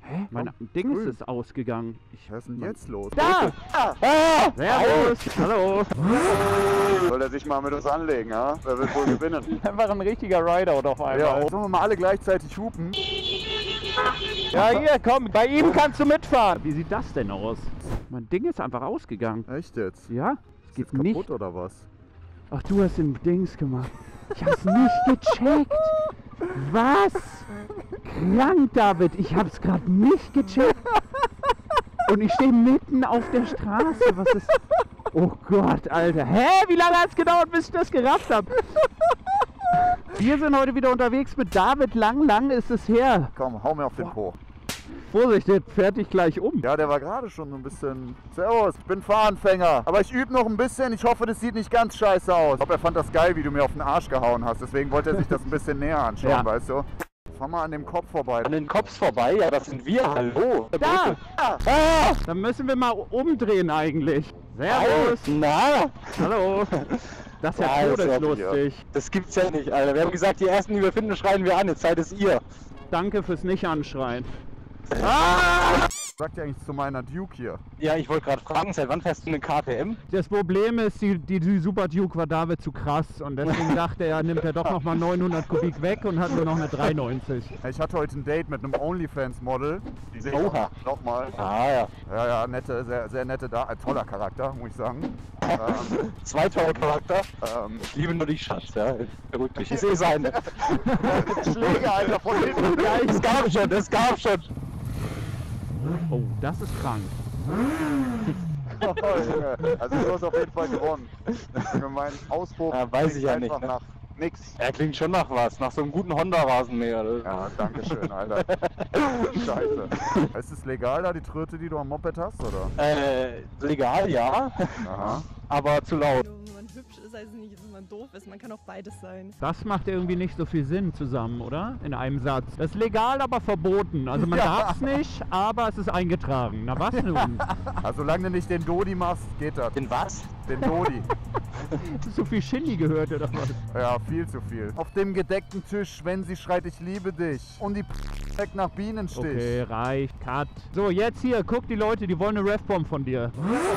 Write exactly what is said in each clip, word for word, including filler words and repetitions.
Hä? Mein Komm, Ding grün. ist ausgegangen. Ich, Was ist denn jetzt los? da! Ah! Ah! Servus! Hallo! Soll er sich mal mit uns anlegen, ja? Wer wird wohl gewinnen? Einfach ein richtiger Rideout auf einmal. Ja, sollen wir mal alle gleichzeitig hupen? Ja, hier, komm, bei ihm kannst du mitfahren. Wie sieht das denn aus? Mein Ding ist einfach ausgegangen. Echt jetzt? Ja? Es Ist geht jetzt kaputt nicht. oder was? Ach, du hast den Dings gemacht. Ich hab's nicht gecheckt. Was? Krank, David. Ich hab's gerade nicht gecheckt. Und ich stehe mitten auf der Straße. Was ist... Oh Gott, Alter. Hä? Wie lange hat's gedauert, bis ich das gerafft habe? Wir sind heute wieder unterwegs mit David. Lang, lang ist es her. Komm, hau mir auf den Po. Vorsicht, der fährt dich gleich um. Ja, der war gerade schon so ein bisschen... Servus, ich bin Fahranfänger. Aber ich übe noch ein bisschen. Ich hoffe, das sieht nicht ganz scheiße aus. Ich glaube, er fand das geil, wie du mir auf den Arsch gehauen hast. Deswegen wollte er sich das ein bisschen näher anschauen, Ja. weißt du? Fahr mal an dem Kopf vorbei. An den Kopf vorbei? Ja, das sind wir. Hallo. Da! Ah, dann müssen wir mal umdrehen eigentlich. Servus! Na? Hallo! Das ist ja Ja, das ist ja todeslustig. Das gibt's ja nicht, Alter. Wir haben gesagt, die ersten, die wir finden, schreien wir an. Jetzt seid es ihr. Danke fürs Nicht-Anschreien. Sagt ihr eigentlich zu meiner Duke hier? Ja, ich wollte gerade fragen, seit wann fährst du eine K T M? Das Problem ist, die, die, die Super Duke war David zu krass und deswegen dachte er, nimmt er doch nochmal neunhundert Kubik weg und hat nur noch eine dreihundertneunzig. Ich hatte heute ein Date mit einem OnlyFans-Model. Die sehe ich Oha. nochmal. Ah ja. Ja, ja, nette, sehr, sehr nette da, ein toller Charakter, muss ich sagen. ähm, Zwei tolle Charakter. ähm, Ich liebe nur dich, Schatz, ja. Verrückt dich. Ich sehe seine. Schläge, Alter, von hinten. Es gab schon, es gab schon. Oh, das ist krank. Oh, Junge. Also du hast auf jeden Fall gewonnen. Für meinen Auspuff Ja, weiß ich ja klingt nicht, einfach ne? nach nix. Er klingt schon nach was, nach so einem guten Honda-Rasenmäher. Ja, danke schön, Alter. Scheiße. Ist es legal da, die Tröte, die du am Moped hast, oder? Äh, legal, ja. Aha. Aber zu laut. Nur wenn man hübsch ist, heißt es nicht, dass man doof ist. Man kann auch beides sein. Das macht irgendwie nicht so viel Sinn zusammen, oder? In einem Satz. Das ist legal, aber verboten. Also man Ja. darf es nicht, aber es ist eingetragen. Na was nun? Also solange du nicht den Dodi machst, geht das. Den was? Den Dodi. Hast du so viel Shindy gehört oder was? Ja, viel zu viel. Auf dem gedeckten Tisch, wenn sie schreit, ich liebe dich. Und die weg nach Bienenstich. Okay, reicht. Cut. So, jetzt hier, guck die Leute, die wollen eine Ref-Bomb von dir.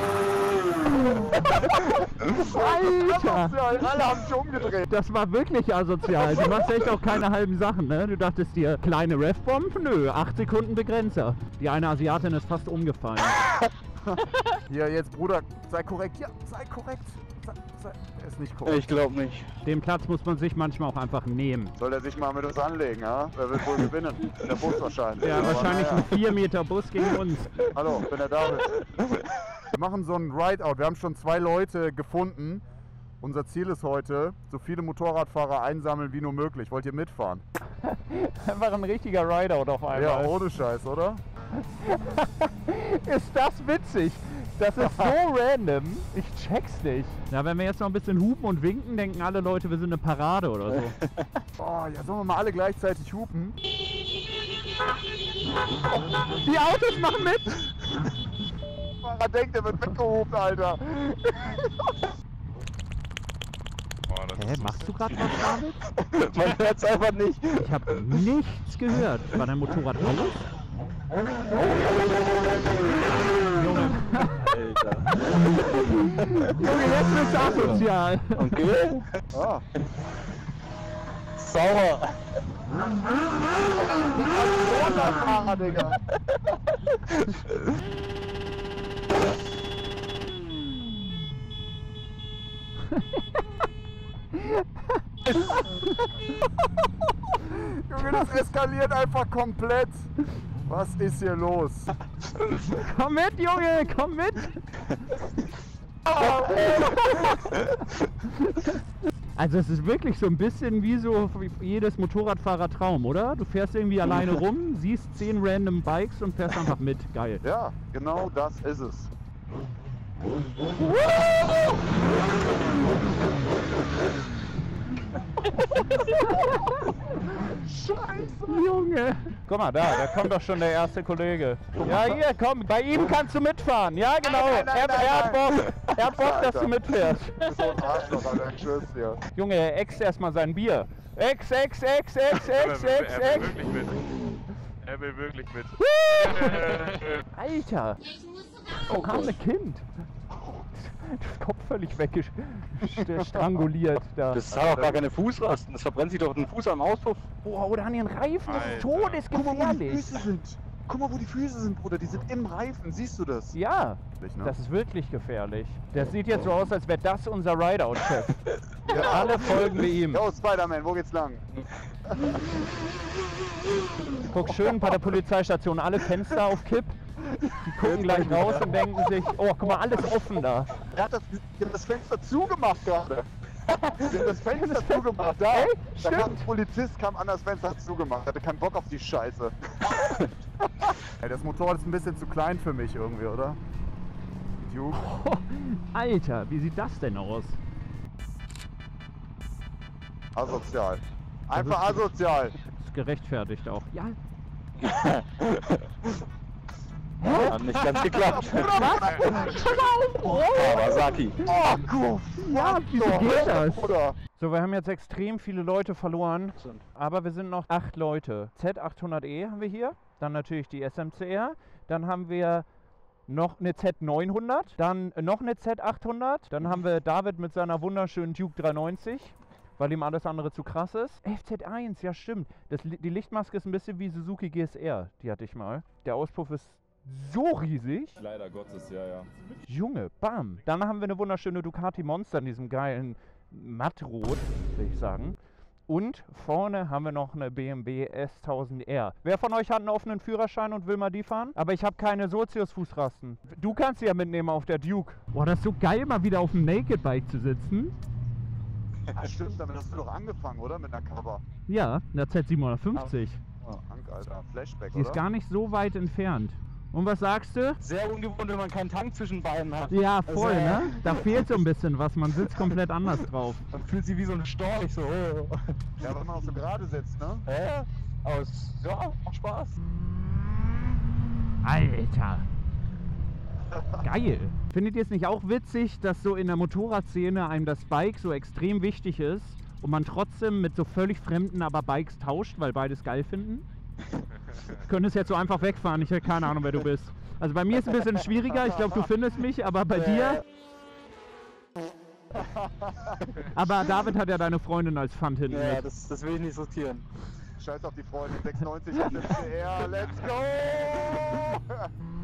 Alter! Alle haben sich umgedreht. Das war wirklich asozial. Du machst echt auch keine halben Sachen, ne? Du dachtest dir, kleine Ref-Bomb? Nö, acht Sekunden Begrenzer. Die eine Asiatin ist fast umgefallen. Hier, jetzt Bruder, sei korrekt. Ja, sei korrekt. Sei, sei. Er ist nicht korrekt. Ich glaube nicht. Den Platz muss man sich manchmal auch einfach nehmen. Soll er sich mal mit uns anlegen, ja? Wer wird wohl gewinnen? Der Bus wahrscheinlich. Ja, Aber wahrscheinlich naja. ein vier Meter Bus gegen uns. Hallo, ich bin der David. Wir machen so einen Rideout. Wir haben schon zwei Leute gefunden. Unser Ziel ist heute, so viele Motorradfahrer einsammeln wie nur möglich. Wollt ihr mitfahren? Einfach ein richtiger Rideout auf einmal. Ja, ohne Scheiß, oder? Ist das witzig? Das ist so random. Ich check's nicht. Ja, wenn wir jetzt noch ein bisschen hupen und winken, denken alle Leute, wir sind eine Parade oder so. Oh, ja, sollen wir mal alle gleichzeitig hupen? Die Autos machen mit! Fahrer denkt, der wird weggehupt, Alter. Hä, machst du gerade was, David? Man hört's einfach nicht. Ich habe nichts gehört. War dein Motorrad aus? Junge. Alter. Junge, jetzt bist du asozial. Okay. Ah. Sauer. Fahrer, Digga. Junge, das eskaliert einfach komplett. Was ist hier los? Komm mit, Junge, komm mit. Also es ist wirklich so ein bisschen wie so jedes Motorradfahrer-Traum, oder? Du fährst irgendwie alleine rum, siehst zehn random Bikes und fährst einfach mit. Geil. Ja, genau das ist es. Scheiße, Junge. Guck mal, da, da kommt doch schon der erste Kollege. Ja, hier, komm, bei ihm kannst du mitfahren. Ja, genau. Nein, nein, nein, er, nein, er hat nein. Bock, er hat Bock, dass du mitfährst. Du bist so ein Arschloch, Alter, ich schwör's dir. Junge, er äxt erstmal sein Bier. Ex, ex, ex, ex, ex, ex, Er will ex. wirklich mit. Er Er will wirklich mit. Alter! Oh, arme Kind! Das Kopf völlig weggestranguliert da. Das hat auch gar keine Fußrasten. Das verbrennt sich doch den Fuß am Auspuff. Boah, oder an den Reifen, das ist Alter. todesgefährlich. sind. Guck mal, wo die Füße sind, Bruder. Die sind im Reifen. Siehst du das? Ja, Ne? das ist wirklich gefährlich. Das sieht jetzt so aus, als wäre das unser Rideout-Chef. Alle folgen wir ihm. Yo, Spider-Man, wo geht's lang? Guck schön bei der Polizeistation, alle Fenster auf Kipp. Die gucken gleich raus und denken sich, oh, guck mal, alles offen da. Er hat das, die haben das Fenster zugemacht gerade. Die haben das Fenster zugemacht. Da, Ey, da kam stimmt. ein Polizist, kam an das Fenster, hat zugemacht. Hatte keinen Bock auf die Scheiße. Ey, das Motorrad ist ein bisschen zu klein für mich irgendwie, oder? Die Duke. Oh, Alter, wie sieht das denn aus? Asozial. Einfach asozial. Ist gerechtfertigt auch. Ja. Hat nicht ganz geklappt. Oh, Kawasaki. Oh, Gott. ja, wieso geht das? Bruder. So, wir haben jetzt extrem viele Leute verloren, aber wir sind noch acht Leute. Z achthundert E haben wir hier, dann natürlich die S M C R, dann haben wir noch eine Z neunhundert, dann noch eine Z achthundert, dann haben wir David mit seiner wunderschönen Duke dreihundertneunzig, weil ihm alles andere zu krass ist. F Z eins, ja stimmt. Das, die Lichtmaske ist ein bisschen wie Suzuki G S R, die hatte ich mal. Der Auspuff ist so riesig. Leider Gottes, ja, ja. Junge, bam. Dann haben wir eine wunderschöne Ducati Monster in diesem geilen Mattrot, will ich sagen. Und vorne haben wir noch eine B M W S tausend R. Wer von euch hat einen offenen Führerschein und will mal die fahren? Aber ich habe keine Sozius-Fußrasten. Du kannst sie ja mitnehmen auf der Duke. Boah, das ist so geil, mal wieder auf dem Naked Bike zu sitzen. Ja, stimmt, damit hast du doch angefangen, oder? Mit einer Cover. Ja, eine Z siebenhundertfünfzig. Krank, Alter. Flashback, Die ist oder? gar nicht so weit entfernt. Und was sagst du? Sehr ungewohnt, wenn man keinen Tank zwischen Beinen hat. Ja, voll, Also, ne? Da fehlt so ein bisschen was. Man sitzt komplett anders drauf. Man fühlt sich wie so ein Storch, so. Oh. Ja, wenn man auch so gerade sitzt, ne? Ja, aber es, ja, macht Spaß. Alter! Geil! Findet ihr es nicht auch witzig, dass so in der Motorradszene einem das Bike so extrem wichtig ist und man trotzdem mit so völlig Fremden aber Bikes tauscht, weil beides geil finden? Du könntest jetzt so einfach wegfahren, ich hätte keine Ahnung, wer du bist. Also bei mir ist es ein bisschen schwieriger, ich glaube, du findest mich, aber bei dir... Aber David hat ja deine Freundin als Pfand hinten Ja, mit. das, das will ich nicht sortieren. Scheiß auf die Freunde. sechsundneunzig S M C R, let's go!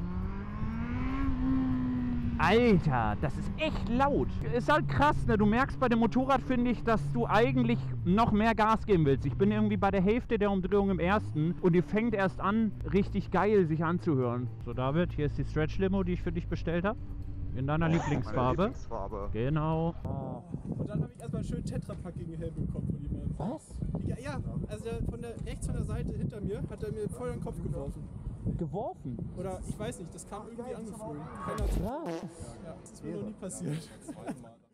Alter, das ist echt laut. Ist halt krass, ne? Du merkst bei dem Motorrad, finde ich, dass du eigentlich noch mehr Gas geben willst. Ich bin irgendwie bei der Hälfte der Umdrehung im ersten und die fängt erst an, richtig geil sich anzuhören. So, David, hier ist die Stretch-Limo, die ich für dich bestellt habe. In deiner Lieblingsfarbe. Meine Lieblingsfarbe. Genau. Und dann habe ich erstmal einen schönen Tetrapack-Helm bekommen von jemandem. Was? Ja, ja, also der, von der, rechts von der Seite hinter mir hat er mir voll in den Kopf geworfen. Geworfen? Oder ich weiß nicht, das kam irgendwie angeflogen. Keiner hat Krass. ja, das ist mir noch nie passiert.